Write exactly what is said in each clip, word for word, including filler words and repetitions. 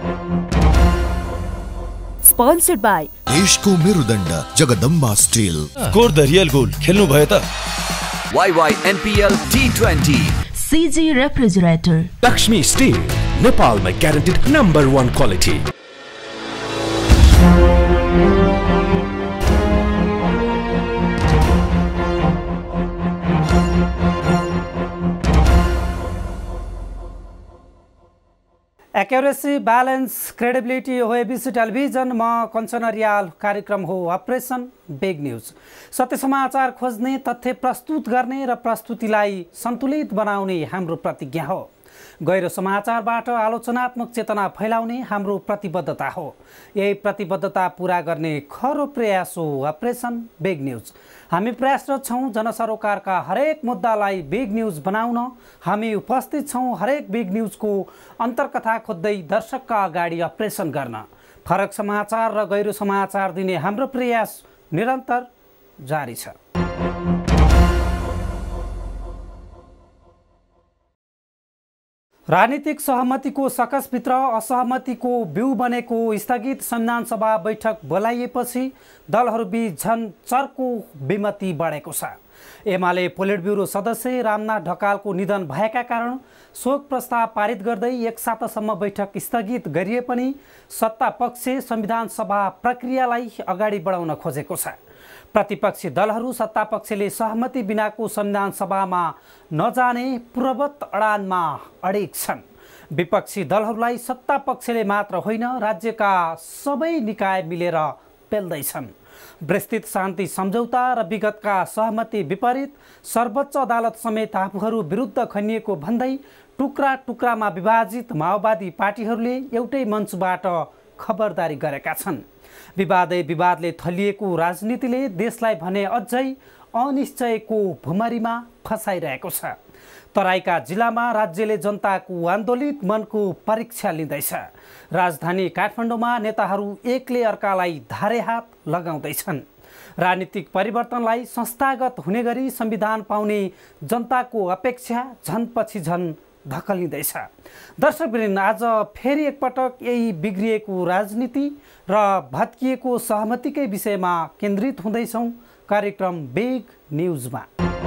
Sponsored by देश को मेरुदण्ड Jagdamba steel. Score the real goal खेल्नु भयो त? Y Y N P L T twenty C G Refrigerator। Lakshmi Steel, Nepal में guaranteed number one quality। Accuracy balance credibility हो ABC television म Kanchan riyal. कार्यक्रम हो अपरेसन बिग न्यूज। सत्य समाचार खोज्ने, तथ्य प्रस्तुत गर्ने र प्रस्तुतिलाई सन्तुलित बनाउने हाम्रो प्रतिज्ञा हो। गैर समाचारबाट आलोचनात्मक चेतना फैलाउने हाम्रो प्रतिबद्धता हो। यही प्रतिबद्धता पूरा गर्ने खरो प्रयास हो अपरेसन बिग न्यूज। हामी प्रयासरत छौँ जनसरोकारका हरेक मुद्दालाई बिग न्यूज बनाउन। हामी उपस्थित छौँ हरेक बिग न्यूजको अन्तर्कथा खोज्दै दर्शकका अगाडि अपरेसन गर्न। फरक समाचार र गैर समाचार दिने हाम्रो प्रयास निरन्तर जारी छ। राजनीतिक सहमतिको सकसभित्र असहमतिको बिउ बनेको स्थगित संविधान सभा बैठक बोलाइएपछि दलहरूबीच झन चर्को विमति बढेको छ। एमाले पोलिट ब्युरो सदस्य रामनाथ ढकालको निधन भएका कारण शोक प्रस्ताव पारित गर्दै एक सातासम्म बैठक स्थगित गरिए पनि सत्ता पक्ष संविधान सभा प्रक्रियालाई अगाडि बढाउन खोजेको छ। प्रतिपक्षी दलहरू सत्ता पक्षले सहमति बिनाको संविधान सभामा नजाने पूर्ववत अडानमा अडिग छन्। विपक्षी दलहरूलाई सत्ता पक्षले मात्र होइन राज्यका सबै निकाय मिलेर पेल्दैछन्। विस्तृत शान्ति सम्झौता र विगतका सहमति विपरीत सर्वोच्च अदालत समेत आफूहरू विरुद्ध खनिएको भन्दै टुक्रा टुक्रामा विभाजित माओवादी पार्टीहरूले एउटै मञ्चबाट खबरदारी गरेका छन्। विवादै विवादले थलिएको राजनीतिले देशलाई भने अझै अनिश्चयको भुमरीमा फसाइरहेको छ। तराईका जिल्लामा राज्यले जनताको आन्दोलित मनको परीक्षा लिँदैछ। राजधानी काठमाडौँमा नेताहरू एकले अर्कालाई धारे हात लगाउँदैछन्। राजनीतिक परिवर्तनलाई संस्थागत हुने गरी संविधान पाउने जनताको अपेक्षा झन पछि झन धकलिँदैछ। दर्शकवृन्द, आज फेरि एकपटक यही बिग्रिएको राजनीति र भत्किएको सहमतिकै विषयमा केन्द्रित हुँदैछौँ कार्यक्रम बिग न्युजमा।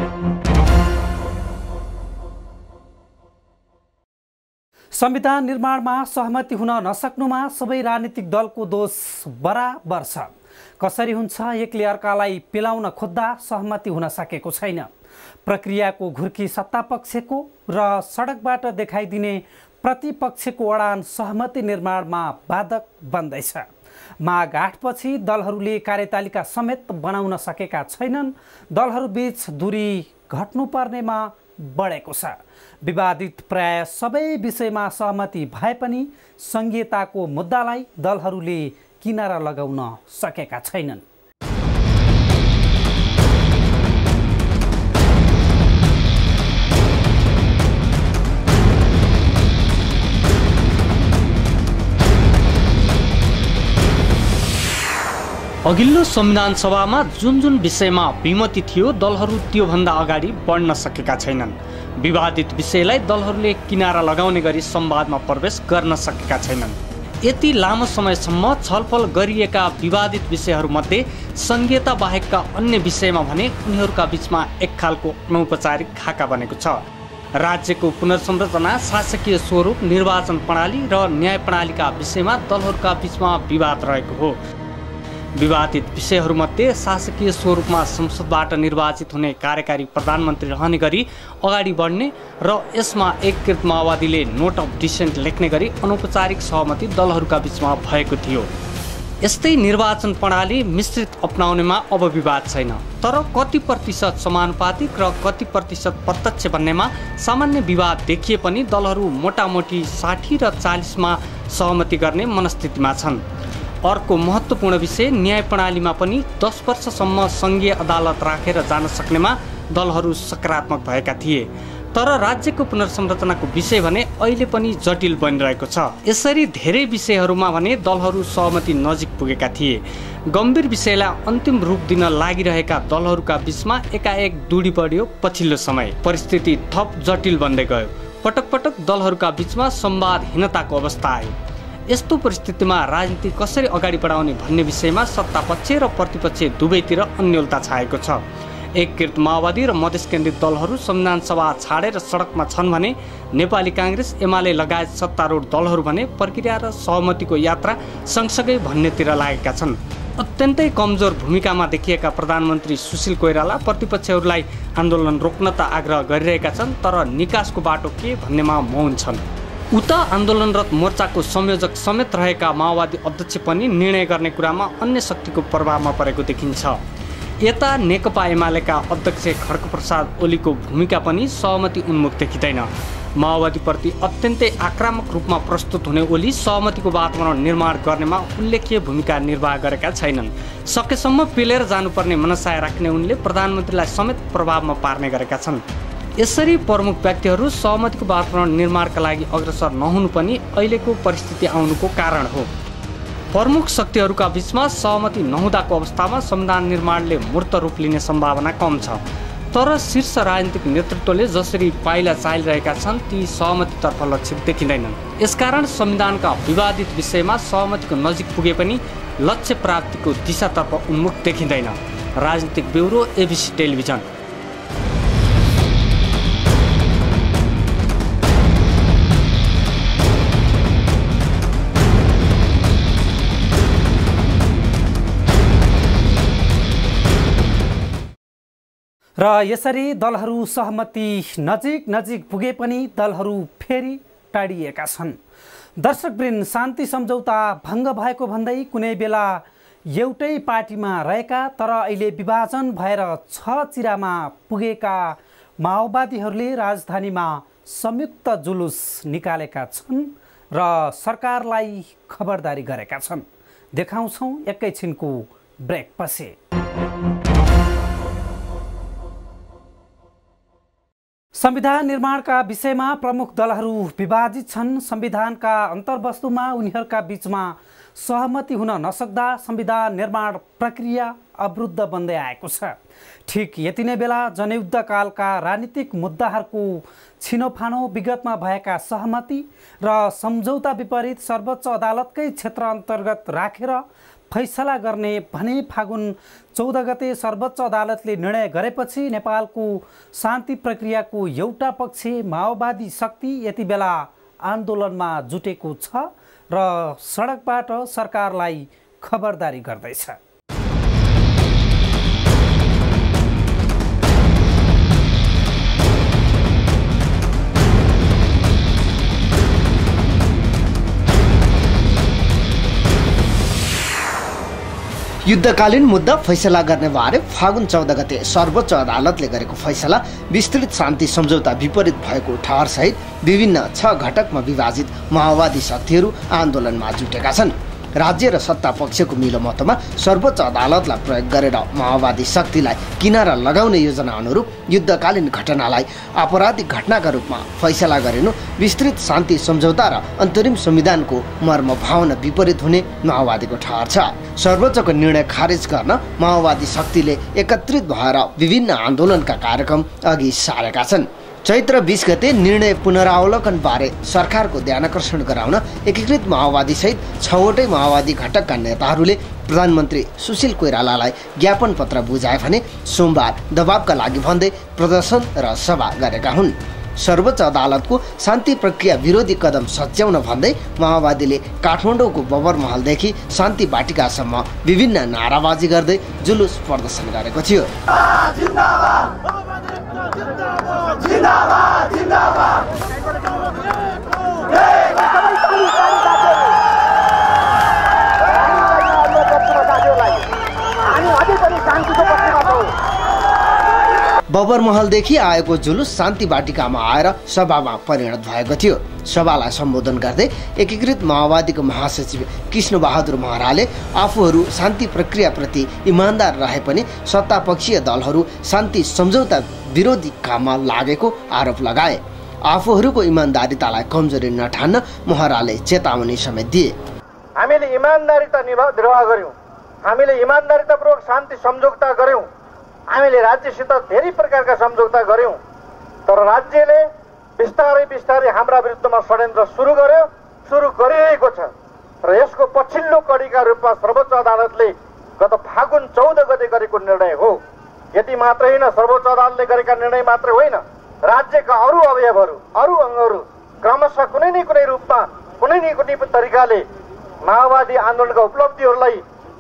संविधान निर्माणमा सहमति हुन नसक्नुमा सबै राजनीतिक दलको दोष बराबर छ। कसरी हुन्छ? एकले अर्कालाई पिलाउन खोज्दा सहमति हुन सकेको छैन। प्रक्रियाको घुर्की सत्तापक्षको र सडकबाट देखाइदिने प्रतिपक्षको अडान सहमति निर्माणमा बाधक बन्दैछ। माघ आठपछि दलहरूले कार्यतालिका समेत बनाउन सकेका छैनन्। दलहरूबीच दूरी घट्नुपर्नेमा बढेको छ। विवादित प्राय सबै विषयमा सहमति भए पनि संघीयताको मुद्दालाई दलहरूले किनारा लगाउन सकेका छैनन्। अघिल्लो संविधान सभामा जुन जुन विषयमा विमति थियो दलहरू त्योभन्दा अगाडि बढ्न सकेका छैनन्। विवादित विषयलाई दलहरूले किनारा लगाउने गरी संवादमा प्रवेश गर्न सकेका छैनन्। यति लामो समयसम्म छलफल गरिएका विवादित विषयहरूमध्ये संघीयता बाहेकका अन्य विषयमा भने उनीहरूका बीचमा एक खालको अनौपचारिक खाका बनेको छ। राज्यको पुनर्संरचना, शासकीय स्वरूप, निर्वाचन प्रणाली र न्याय प्रणालीका विषयमा दलहरूका बीचमा विवाद रहेको हो। विवादित विषयहरूमध्ये शासकीय स्वरूपमा संसदबाट निर्वाचित हुने कार्यकारी प्रधानमन्त्री रहने गरी अगाडि बढ्ने र यसमा एकीकृत माओवादीले नोट अफ डिसेन्ट लेख्ने गरी अनौपचारिक सहमति दलहरूका बीचमा भएको थियो। यस्तै निर्वाचन प्रणाली मिश्रित अपनाउनेमा अब विवाद छैन, तर कति प्रतिशत समानुपातिक र कति प्रतिशत प्रत्यक्ष भन्नेमा सामान्य विवाद देखिए पनि दलहरू मोटामोटी साठी र चालीसमा सहमति गर्ने मनस्थितिमा छन्। अर्को महत्त्वपूर्ण विषय न्याय प्रणालीमा पनि दस वर्षसम्म सङ्घीय अदालत राखेर जान सक्नेमा दलहरू सकारात्मक भएका थिए। तर राज्यको पुनर्संरचनाको विषय भने अहिले पनि जटिल बनिरहेको छ। यसरी धेरै विषयहरूमा भने दलहरू सहमति नजिक पुगेका थिए। गम्भीर विषयलाई अन्तिम रूप दिन लागिरहेका दलहरूका बीचमा एकाएक दूरी बढ्यो। पछिल्लो समय परिस्थिति थप जटिल बन्दै गयो। पटक पटक दलहरूका बीचमा संवादहीनताको अवस्था आयो। यस्तो परिस्थितिमा राजनीति कसरी अगाडि बढाउने भन्ने विषयमा सत्तापक्ष र प्रतिपक्ष दुवैतिर अन्योलता छाएको छ। एकीकृत माओवादी र मधेस केन्द्रित दलहरू संविधान सभा छाडेर सडकमा छन् भने नेपाली काङ्ग्रेस एमाले लगायत सत्तारूढ दलहरू भने प्रक्रिया र सहमतिको यात्रा सँगसँगै भन्नेतिर लागेका छन्। अत्यन्तै कमजोर भूमिकामा देखिएका प्रधानमन्त्री सुशील कोइराला प्रतिपक्षहरूलाई आन्दोलन रोक्न त आग्रह गरिरहेका छन्, तर निकासको बाटो के भन्नेमा मौन छन्। उता आन्दोलनरत मोर्चाको संयोजक समेत रहेका माओवादी अध्यक्ष पनि निर्णय गर्ने कुरामा अन्य शक्तिको प्रभावमा परेको देखिन्छ। यता नेकपा एमालेका अध्यक्ष खड्गप्रसाद ओलीको भूमिका पनि सहमति उन्मुख देखिँदैन। माओवादीप्रति अत्यन्तै आक्रामक रूपमा प्रस्तुत हुने ओली सहमतिको वातावरण निर्माण गर्नेमा उल्लेख्य भूमिका निर्वाह गरेका छैनन्। सकेसम्म पेलेर जानुपर्ने मनसाय राख्ने उनले प्रधानमन्त्रीलाई समेत प्रभावमा पार्ने गरेका छन्। यसरी प्रमुख व्यक्तिहरू सहमतिको वातावरण निर्माणका लागि अग्रसर नहुनु पनि अहिलेको परिस्थिति आउनुको कारण हो। प्रमुख शक्तिहरूका बीचमा सहमति नहुँदाको अवस्थामा संविधान निर्माणले मूर्त रूप लिने सम्भावना कम छ। तर शीर्ष राजनीतिक नेतृत्वले जसरी पाइला चालिरहेका छन् ती सहमतितर्फ लक्षित देखिँदैनन्। यसकारण संविधानका विवादित विषयमा सहमतिको नजिक पुगे पनि लक्ष्य प्राप्तिको दिशातर्फ उन्मुख देखिँदैन। राजनीतिक ब्युरो एबिसी टेलिभिजन। र यसरी दलहरू सहमति नजिक नजिक पुगे पनि दलहरू फेरि टाढिएका छन्। दर्शकवृन्द, शान्ति सम्झौता भङ्ग भएको भन्दै कुनै बेला एउटै पार्टीमा रहेका तर अहिले विभाजन भएर छ चिरामा पुगेका माओवादीहरूले राजधानीमा संयुक्त जुलुस निकालेका छन् र सरकारलाई खबरदारी गरेका छन्। देखाउँछौँ एकैछिनको ब्रेकपछि। संविधान निर्माणका विषयमा प्रमुख दलहरू विभाजित छन्। संविधानका अन्तर्वस्तुमा उनीहरूका बीचमा सहमति हुन नसक्दा संविधान निर्माण प्रक्रिया अवरुद्ध बन्दै आएको छ। ठिक यति नै बेला जनयुद्धकालका राजनीतिक मुद्दाहरूको छिनोफानो, विगतमा भएका सहमति र सम्झौता विपरीत सर्वोच्च अदालतकै क्षेत्र अन्तर्गत राखेर फैसला गर्ने भने फागुन चौध गते सर्वोच्च अदालतले निर्णय गरेपछि नेपालको शान्ति प्रक्रियाको एउटा पक्ष माओवादी शक्ति यति बेला आन्दोलनमा जुटेको छ र सडकबाट सरकारलाई खबरदारी गर्दैछ। युद्धकालीन मुद्दा फैसला गर्ने बारे फागुन चौध गते सर्वोच्च अदालतले गरेको फैसला विस्तृत शान्ति सम्झौता विपरीत भएको ठहरसहित विभिन्न छ घटकमा विभाजित माओवादी शक्तिहरू आन्दोलनमा जुटेका छन्। राज्य र सत्ता पक्षको मिलोमतोमा सर्वोच्च अदालतलाई प्रयोग गरेर माओवादी शक्तिलाई किनारा लगाउने योजना अनुरूप युद्धकालीन घटनालाई आपराधिक घटनाका रूपमा फैसला गरिनु विस्तृत शान्ति सम्झौता र अन्तरिम संविधानको मर्म भावना विपरीत हुने माओवादीको ठहर छ। सर्वोच्चको निर्णय खारेज गर्न माओवादी शक्तिले एकत्रित भएर विभिन्न आन्दोलनका कार्यक्रम अघि सारेका छन्। चैत्र बीस गते निर्णय पुनरावलोकन बारे सरकारको ध्यानकर्षण गराउन एकीकृत माओवादी सहित छवटै माओवादी घटकका नेताहरूले प्रधानमन्त्री सुशील कोइरालालाई ज्ञापन पत्र बुझाए भने सोमबार दबावका लागि भन्दै प्रदर्शन र सभा गरेका हुन्। सर्वोच्च अदालतको शान्ति प्रक्रिया विरोधी कदम सच्याउन भन्दै माओवादीले काठमाडौँको बबर महलदेखि शान्ति बाटिकासम्म विभिन्न नाराबाजी गर्दै जुलुस प्रदर्शन गरेको थियो। बबर महलदेखि आएको जुलुस शान्ति बाटिकामा आएर सभामा परिणत भएको थियो। सभालाई सम्बोधन गर्दै एकीकृत माओवादीको महासचिव कृष्ण बहादुर महराले आफूहरू शान्ति प्रक्रियाप्रति इमान्दार रहे पनि सत्तापक्षीय दलहरू शान्ति सम्झौता विरोधी काममा लागेको आरोप लगाए। आफूहरूको इमान्दारितालाई कमजोरी नठान्न महराले चेतावनी समेत दिए। हामीले इमान्दारिता निर्वाह गर्यौं, हामीले इमान्दारितापूर्वक शान्ति सम्झौता गर्यौं, हामीले राज्यसित धेरै प्रकारका सम्झौता गर्यौं, तर राज्यले बिस्तारै बिस्तारै हाम्रा विरुद्धमा षड्यन्त्र सुरु गर्यो, सुरु गरिरहेको छ। र यसको पछिल्लो कडीका रूपमा सर्वोच्च अदालतले गत फागुन चौध गते गरेको निर्णय हो। यति मात्रै होइन, सर्वोच्च अदालतले गरेका निर्णय मात्रै होइन, राज्यका अरू अवयवहरू अरू अङ्गहरू क्रमशः कुनै न कुनै रूपमा कुनै न कुनै तरिकाले माओवादी आन्दोलनका उपलब्धिहरूलाई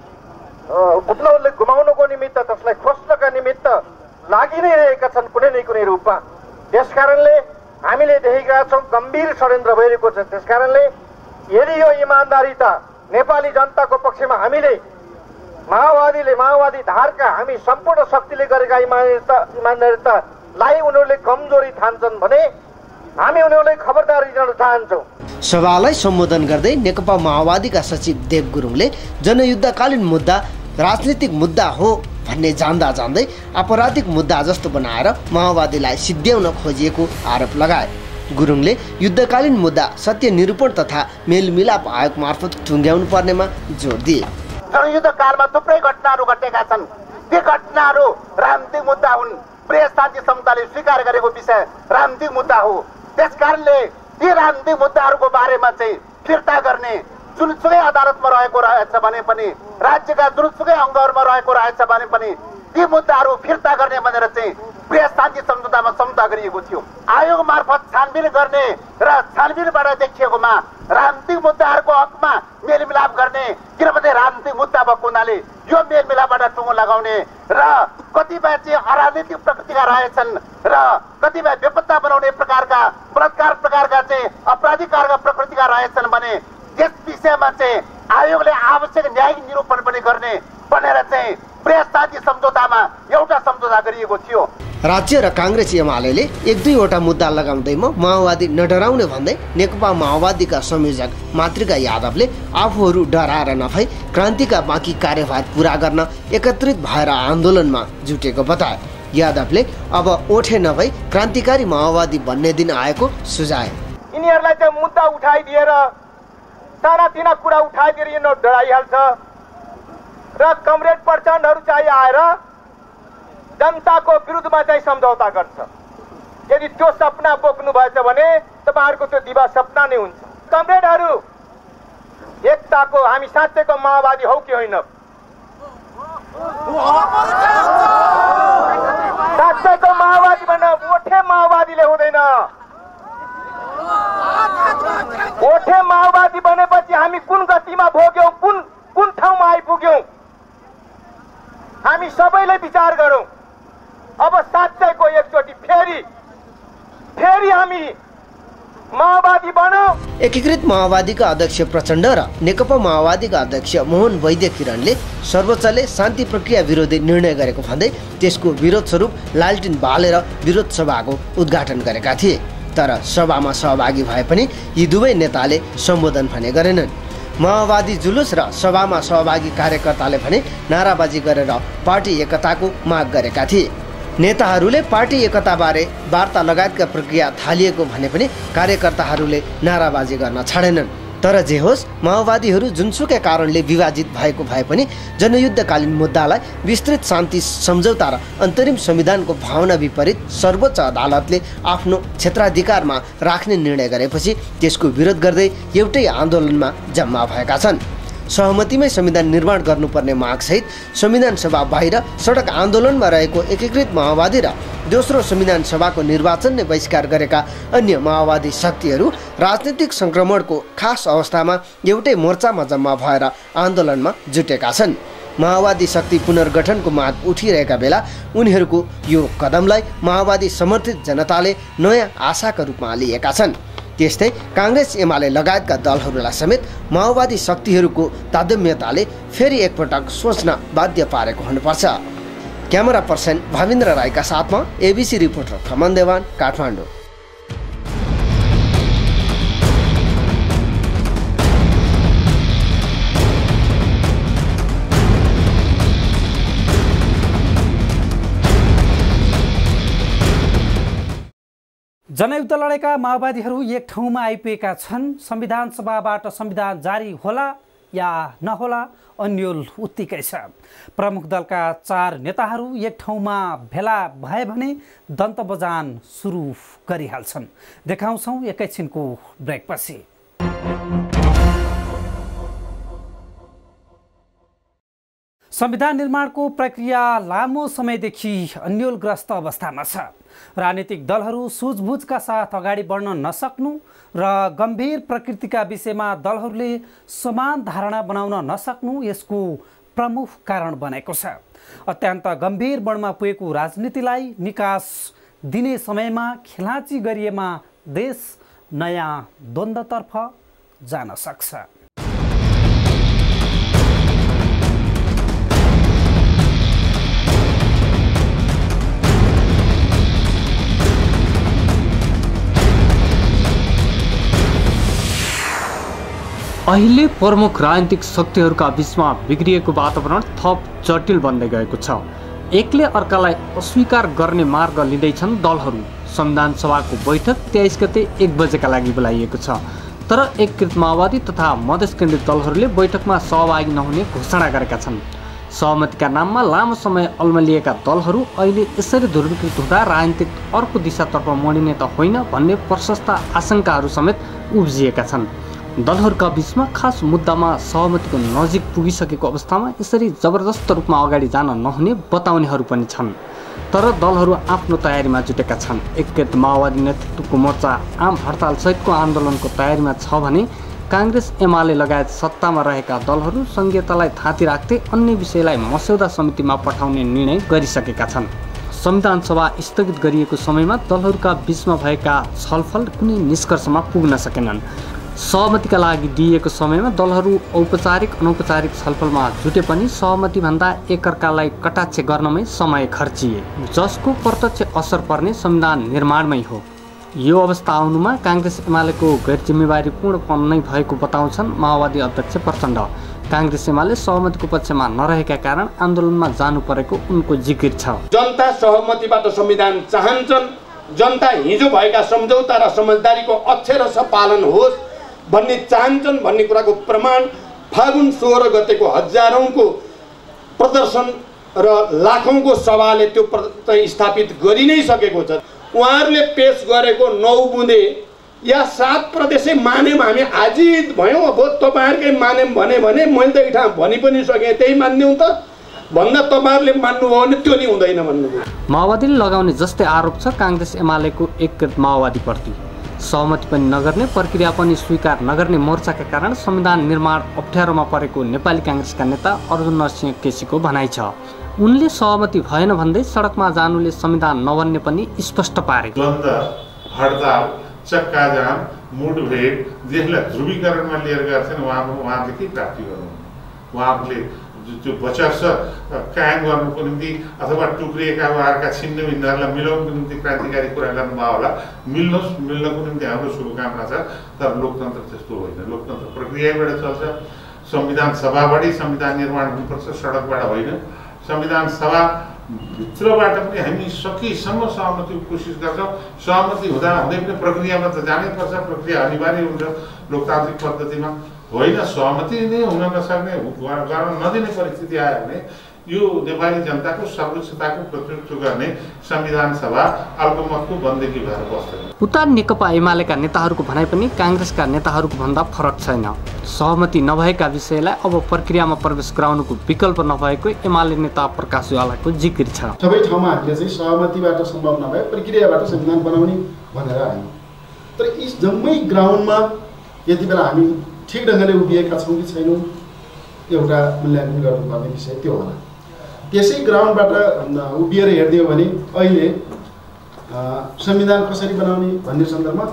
उपलब्धिले गुमाउनको निमित्त, त्यसलाई खोज्नका निमित्त लागि नै रहेका छन् कुनै न कुनै रूपमा। त्यसकारणले हामीले देखेका छौँ गम्भीर षड्यन्त्र भइरहेको छ। त्यसकारणले यदि यो इमान्दारिता नेपाली जनताको पक्षमा हामीले माओवादीले माओवादी धारका हामी सम्पूर्ण शक्तिले गरेका इमान्दारिता इमान्दारितालाई उनीहरूले कमजोरी ठान्छन् भने हामी उनीहरूलाई खबरदारी दिन चाहन्छौँ। सभालाई सम्बोधन गर्दै नेकपा माओवादीका सचिव देव गुरुङले जनयुद्धकालीन मुद्दा राजनीतिक मुद्दा हो भन्ने जान्दा जान्दै आपराधिक मुद्दा जस्तो बनाएर माओवादीलाई सिद्ध्याउन खोजिएको आरोप लगाए। गुरुङले युद्धकालीन मुद्दा सत्य निरूपण तथा मेलमिलाप आयोग मार्फत टुङ्ग्याउनु पर्नेमा जोड दिए। जनयुद्धकालमा थुप्रै घटनाहरू घटेका छन्। ती घटनाहरू राजनीतिक मुद्दा हुन्। प्रेस शान्ति संस्थाले स्वीकार गरेको विषय राजनीतिक मुद्दा हो। त्यसकारणले ती राजनीतिक मुद्दाहरूको बारेमा चाहिँ फिर्ता गर्ने जुनसुकै अदालतमा रहेको रहेछ भने पनि, राज्यका जुनसुकै अङ्गहरूमा रहेको रहेछ भने पनि ती मुद्दाहरू फिर्ता गर्ने भनेर चाहिँ प्रेस शान्ति सम्झौतामा सम्झौता गरिएको थियो। आयोग मार्फत छानबिन गर्ने र छानबिनबाट देखिएकोमा राजनीतिक मुद्दाहरूको हकमा मेलमिलाप गर्ने, किनभने राजनीतिक मुद्दा भएको हुनाले यो मेलमिलापबाट टुङ्गो लगाउने र कतिपय चाहिँ अराजनीतिक प्रकृतिका रहेछन् र कतिपय बेपत्ता बनाउने प्रकारका बलात्कार प्रकारका चाहिँ अपराधिक कार्यका प्रकृतिका रहेछन् भने यस विषयमा चाहिँ आयोगले आवश्यक न्यायिक निरूपण पनि गर्ने भनेर चाहिँ प्रेस शान्ति सम्झौतामा एउटा सम्झौता गरिएको थियो। राज्य र काङ्ग्रेस एमाले एक दुईवटा मुद्दा लगाउँदैमा माओवादी नडराउने भन्दै नेकपा माओवादीका संयोजक मातृका यादवले आफूहरू डराएर नभई क्रान्तिका बाँकी कार्यभार पूरा गर्न एकत्रित भएर आन्दोलनमा जुटेको बताए। यादवले अब ओठे नभई क्रान्तिकारी माओवादी बन्ने दिन आएको सुझाए। यिनीहरूलाई चाहिँ मुद्दा उठाइदिएर सानातिना कुरा उठाइदिएर यिनीहरू डराइहाल्छ र कमरेड प्रचण्डहरू चाहिँ आएर जनताको विरुद्धमा चाहिँ सम्झौता गर्छ। यदि त्यो सपना बोक्नु भएछ भने तपाईँहरूको त्यो दिवा सपना नै हुन्छ। कमरेडहरू एकताको हामी साँच्चैको माओवादी हौ कि होइन? साँच्चैको माओवादी भने ओठे माओवादीले हुँदैन। ओठे माओवादी बनेपछि हामी कुन गतिमा भोग्यौँ, कुन कुन ठाउँमा आइपुग्यौँ, हामी सबैले विचार गरौँ। अब साँच्चैको एकचोटि फेरि फेरि हामी माओवादी बनौँ। एकीकृत माओवादीका अध्यक्ष प्रचण्ड र नेकपा माओवादीका अध्यक्ष मोहन वैद्य किरणले सर्वोच्चले शान्ति प्रक्रिया विरोधी निर्णय गरेको भन्दै त्यसको विरोध स्वरूप लालटिन बालेर विरोध सभाको उद्घाटन गरेका थिए। तर सभामा सहभागी भए पनि यी दुवै नेताले सम्बोधन भने गरेनन्। माओवादी जुलुस र सभामा सहभागी कार्यकर्ताले भने नाराबाजी गरेर पार्टी एकताको माग गरेका थिए। नेताहरूले पार्टी एकताबारे वार्ता लगायतका प्रक्रिया थालिएको भने पनि कार्यकर्ताहरूले नाराबाजी गर्न छाडेनन्। तर जे होस्, माओवादीहरू जुनसुकै कारणले विभाजित भएको भए पनि जनयुद्धकालीन मुद्दालाई विस्तृत शान्ति सम्झौता र अन्तरिम संविधानको भावना विपरीत सर्वोच्च अदालतले आफ्नो क्षेत्राधिकारमा राख्ने निर्णय गरेपछि त्यसको विरोध गर्दै एउटै आन्दोलनमा जम्मा भएका छन्। सहमतिमै संविधान निर्माण गर्नुपर्ने मागसहित संविधान सभा बाहिर सडक आन्दोलनमा रहेको एकीकृत माओवादी र दोस्रो संविधान सभाको निर्वाचन नै बहिष्कार गरेका अन्य माओवादी शक्तिहरू राजनीतिक संक्रमणको खास अवस्थामा एउटै मोर्चामा जम्मा भएर आन्दोलनमा जुटेका छन्। माओवादी शक्ति पुनर्गठनको माग उठिरहेका बेला उनीहरूको यो कदमलाई माओवादी समर्थित जनताले नयाँ आशाका रूपमा लिएका छन्। त्यस्तै काङ्ग्रेस एमाले लगायतका दलहरूलाई समेत माओवादी शक्तिहरूको तादम्यताले फेरि एकपटक सोच्न बाध्य पारेको हुनुपर्छ। क्यामेरा पर्सन भाविन्द्र राईका साथमा एबिसी रिपोर्टर खमन देवान, काठमाडौँ। जनयुद्ध लडेका माओवादीहरू एक ठाउँमा आइपुगेका छन्। संविधान सभाबाट संविधान जारी होला या नहोला अन्यल उत्तिकै छ। प्रमुख दलका चार नेताहरू एक ठाउँमा भेला भए भने दन्त बजान सुरु गरिहाल्छन्। देखाउँछौँ एकैछिनको ब्रेकपछि। संविधान निर्माणको प्रक्रिया लामो समयदेखि अन्योलग्रस्त अवस्थामा छ। राजनीतिक दलहरू सुझबुझका साथ अगाडि बढ्न नसक्नु र गम्भीर प्रकृतिका विषयमा दलहरूले समान धारणा बनाउन नसक्नु यसको प्रमुख कारण बनेको छ। अत्यन्त गम्भीर बढ्मा पुगेको राजनीतिलाई निकास दिने समयमा खेलाची गरिएमा देश नयाँ द्वन्द्वतर्फ जान सक्छ। अहिले प्रमुख राजनीतिक शक्तिहरूका बीचमा बिग्रिएको वातावरण थप जटिल बन्दै गएको छ। एकले अर्कालाई अस्वीकार गर्ने मार्ग लिँदैछन् दलहरू। संविधान सभाको बैठक तेइस गते एक बजेका लागि बोलाइएको छ, तर एकीकृत माओवादी तथा मधेस केन्द्रित दलहरूले बैठकमा सहभागी नहुने घोषणा गरेका छन्। सहमतिका नाममा लामो समय अल्मलिएका दलहरू अहिले यसरी ध्रुवीकृत हुँदा राजनीतिक अर्को दिशातर्फ मोडिने त होइन भन्ने प्रशस्त आशंकाहरू समेत उब्जिएका छन्। दलहरूका बीचमा खास मुद्दामा सहमतिको नजिक पुगिसकेको अवस्थामा यसरी जबरजस्त रूपमा अगाडि जान नहुने बताउनेहरू पनि छन्। तर दलहरू आफ्नो तयारीमा जुटेका छन्। एकीकृत माओवादी नेतृत्वको मोर्चा आम हडताल सहितको आन्दोलनको तयारीमा छ भने काङ्ग्रेस एमाले लगायत सत्तामा रहेका दलहरू संघीयतालाई थाँती राख्दै अन्य विषयलाई मस्यौदा समितिमा पठाउने निर्णय गरिसकेका छन्। संविधान सभा स्थगित गरिएको समयमा दलहरूका बीचमा भएका छलफल कुनै निष्कर्षमा पुग्न सकेनन्। सहमतिका लागि दिइएको समयमा दलहरू औपचारिक अनौपचारिक छलफलमा जुटे पनि सहमतिभन्दा एकअर्कालाई कटाक्ष गर्नमै समय खर्चिए, जसको प्रत्यक्ष असर पर्ने संविधान निर्माणमै हो। यो अवस्था आउनुमा काङ्ग्रेस एमालेको गैर जिम्मेवारीपूर्णपन नै भएको बताउँछन् माओवादी अध्यक्ष प्रचण्ड। काङ्ग्रेस एमाले सहमतिको पक्षमा नरहेका कारण आन्दोलनमा जानु परेको उनको जिकिर छ। जनता सहमतिबाट संविधान चाहन्छन्, जनता हिजो भएका सम्झौता र समझदारीको अक्षरशः पालन होस् भन्ने चाहन्छन् भन्ने कुराको प्रमाण फागुन सोह्र गतेको हजारौंको प्रदर्शन र लाखौंको सभाले त्यो स्थापित गरि नै सकेको छ। उहाँहरूले पेश गरेको नौ बुँदे या सात प्रदेशै मान्यौँ हामी आजित भयौँ, अब तपाईँहरूकै मान्यौँ भने भने मैले त इठा भनि पनि सकेँ त्यही मान्यौँ त भन्दा तपाईँहरूले मान्नुभयो भने त्यो नि हुँदैन भन्नुभयो। माओवादीले लगाउने जस्तै आरोप छ काङ्ग्रेस एमालेको एकीकृत माओवादीप्रति। सहमति पनि नगर्ने, प्रक्रिया पनि स्वीकार नगर्ने मोर्चाका कारण संविधान निर्माण अप्ठ्यारोमा परेको नेपाली काङ्ग्रेसका नेता अर्जुन नरसिंह केसीको भनाइ छ। उनले सहमति भएन भन्दै सडकमा जानुले संविधान नबन्ने पनि स्पष्ट पारे। द्वन्द्व, हडताल, चक्का जाम, मुठभेड देशलाई ध्रुवीकरणमा लिएर गर्छन्। उहाँको उहाँले के प्राप्ति गर्नु, उहाँले जो वर्चस्व कायम गर्नुको निम्ति अथवा टुक्रिएका उहाँहरूका छिन्न भिन्नहरूलाई मिलाउनुको निम्ति क्रान्तिकारी कुरा गर्नुभयो होला। मिल्नुहोस्, मिल्नको निम्ति हाम्रो शुभकामना छ, तर लोकतन्त्र त्यस्तो होइन। लोकतन्त्र प्रक्रियाबाट चल्छ। संविधान सभाबाटै संविधान निर्माण हुनुपर्छ, सडकबाट होइन। संविधान सभा भित्रबाट पनि हामी सकेसम्म सहमतिको कोसिस गर्छौँ। सहमति हुँदा हुँदै पनि प्रक्रियामा त जानै पर्छ, प्रक्रिया अनिवार्य हुन्छ लोकतान्त्रिक पद्धतिमा। होइन सहमति नै हुन नसक्ने, गर्न नदिने परिस्थिति आयो भने यो नेपाली जनताको सर्वोच्चताको प्रतिनिधित्व गर्ने संविधान सभा अल्पमतको बन्देगी भएर बस्दैन। उता नेकपा एमालेका नेताहरूको भनाइ पनि काङ्ग्रेसका नेताहरूको भन्दा फरक छैन। सहमति नभएका विषयलाई अब प्रक्रियामा प्रवेश गराउनुको विकल्प नभएको एमाले नेता प्रकाश ज्वालाको जिकिर छ। सबै ठाउँमा हामीले चाहिँ सहमतिबाट सम्भव नभए प्रक्रियाबाट संविधान बनाउने भनेर आयौँ, तर यी जम्मै ग्राउन्डमा यति बेला हामी ठिक ढङ्गले उभिएका छौँ कि छैनौँ एउटा मूल्याङ्कन गर्नुपर्ने विषय त्यो होला। त्यसै ग्राउन्डबाट उभिएर हेर्दै हो भने अहिले संविधान कसरी बनाउने भन्ने सन्दर्भमा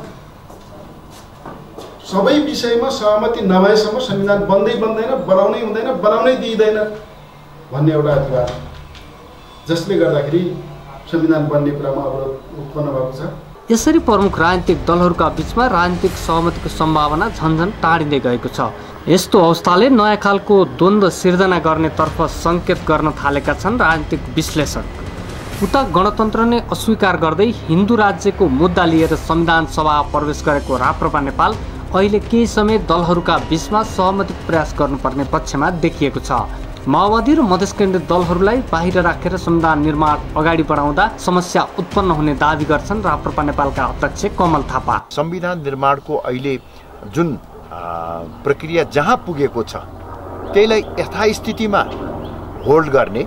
सबै विषयमा सहमति नभएसम्म संविधान बन्दै बन्दैन, बनाउनै हुँदैन, बनाउनै दिइँदैन भन्ने एउटा अधिकार, जसले गर्दाखेरि संविधान बन्ने कुरामा अवरोध उत्पन्न भएको छ। यसरी प्रमुख राजनीतिक दलहरूका बीचमा राजनीतिक सहमतिको सम्भावना झन्झन टाढिँदै गएको छ। यस्तो अवस्थाले नयाँ खालको द्वन्द्व सिर्जना गर्नेतर्फ सङ्केत गर्न थालेका छन् राजनीतिक विश्लेषक। उता गणतन्त्र नै अस्वीकार गर्दै हिन्दू राज्यको मुद्दा लिएर संविधान सभा प्रवेश गरेको राप्रपा नेपाल अहिले केही समय दलहरूका बीचमा सहमतिको प्रयास गर्नुपर्ने पक्षमा देखिएको छ। माओवादी र मधेस केन्द्रित दलहरूलाई बाहिर राखेर संविधान निर्माण अगाडि बढाउँदा समस्या उत्पन्न हुने दावी गर्छन् राप्रपा नेपालका अध्यक्ष कमल थापा। संविधान निर्माणको अहिले जुन प्रक्रिया जहाँ पुगेको छ त्यसलाई यथास्थितिमा होल्ड गर्ने,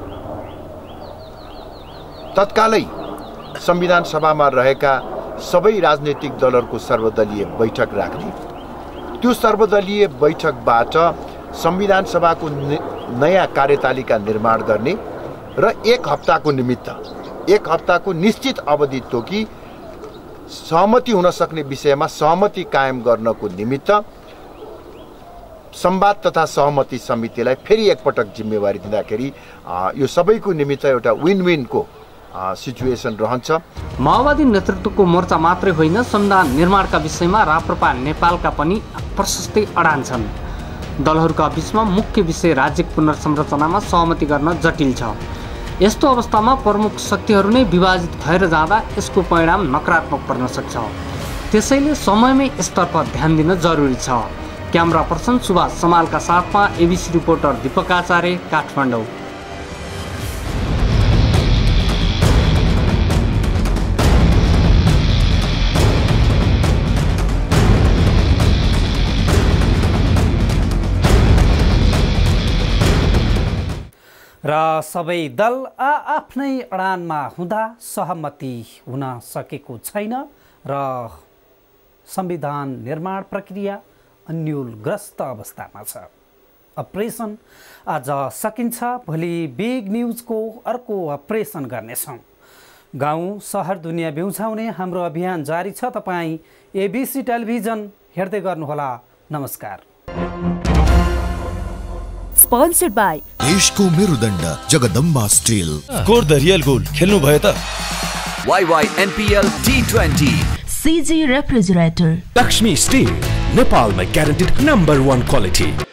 तत्कालै संविधान सभामा रहेका सबै राजनैतिक दलहरूको सर्वदलीय बैठक राख्ने, त्यो सर्वदलीय बैठकबाट संविधान सभाको नयाँ कार्यतालिका निर्माण गर्ने र एक हप्ताको निमित्त एक हप्ताको निश्चित अवधि तोकी सहमति हुन सक्ने विषयमा सहमति कायम गर्नको निमित्त संवाद तथा सहमति समितिलाई फेरि एकपटक जिम्मेवारी दिँदाखेरि यो सबैको निमित्त एउटा विन विनको सिचुएसन रहन्छ। माओवादी नेतृत्वको मोर्चा मात्रै होइन, संविधान निर्माणका विषयमा राप्रपा नेपालका पनि प्रशस्तै अडान छन्। दलहरूका बीचमा मुख्य विषय राज्य पुनर्संरचनामा सहमति गर्न जटिल छ। यस्तो अवस्थामा प्रमुख शक्तिहरू नै विभाजित भएर जाँदा यसको परिणाम नकारात्मक पर्न सक्छ। त्यसैले समयमै यसतर्फ ध्यान दिन जरुरी छ। क्यामेरा पर्सन सुभाष समालका साथमा एबीसी रिपोर्टर दीपक आचार्य, काठमाडौँ। र सबै दल आफ्नै अडानमा हुँदा सहमति हुन सकेको छैन र संविधान निर्माण प्रक्रिया अन्योलग्रस्त अवस्थामा छ। अपरेसन आज सकिन्छ, भोलि बिग न्युजको अर्को अपरेसन गर्नेछौँ। गाउँ सहर दुनियाँ बिउझाउने हाम्रो अभियान जारी छ। तपाईँ एबीसी टेलिभिजन हेर्दै गर्नुहोला। नमस्कार। Sponsored by देशको मेरुदण्ड Jagdamba steel. Score the real goal खेल्नु भयो त? Y Y N P L T twenty C G Refrigerator। Lakshmi Steel, Nepal में guaranteed number one quality।